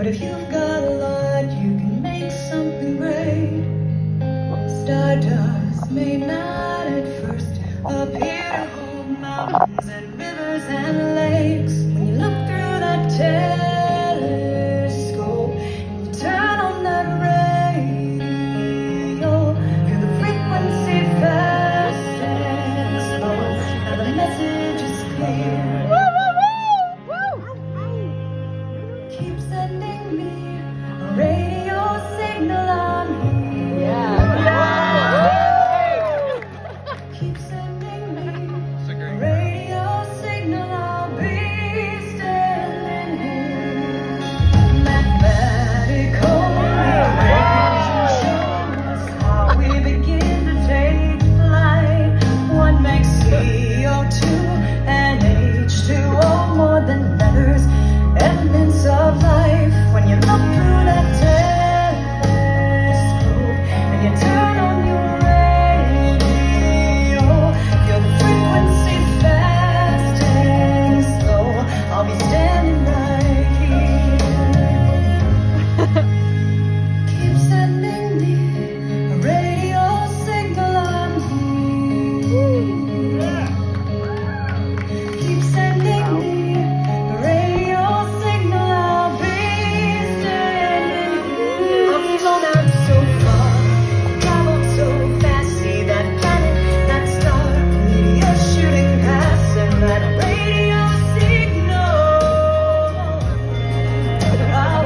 But if you've got a lot, you can make something great. Stardust may not at first appear to hold mountains and rivers and lakes. When you look through that telescope, you turn on that radio, feel the frequency fast and slow. Now the message is clear. Keep sending me a radio signal, I'm here. Keep sending me a radio signal, I'll be standing here. Mathematical equations show us how we begin to take flight. One makes CO2 and H2O, more than letters, evidence of life. When you look through that telescope and you turn on your radio, feel the frequency fast and slow. I'll be standing right here. Keep sending me a radio signal, I'm here. Keep sending me a radio signal, I'll be standing here. I've flown out so far, traveled so fast, see that planet, that star, meteor shooting past, and that radio signal I'll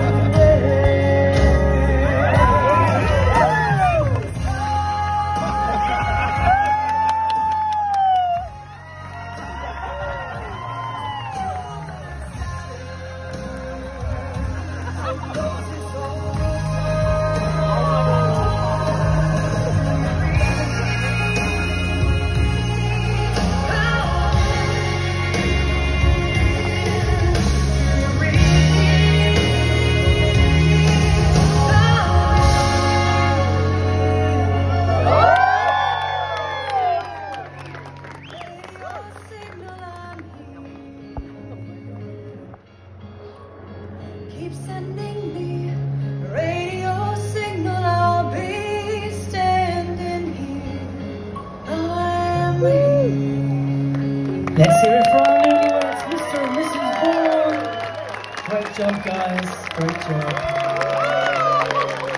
Keep sending me a radio signal, I'll be standing here. I am here. Let's hear it from our newlyweds, Mr. and Mrs. Bourne. Great job, guys. Great job.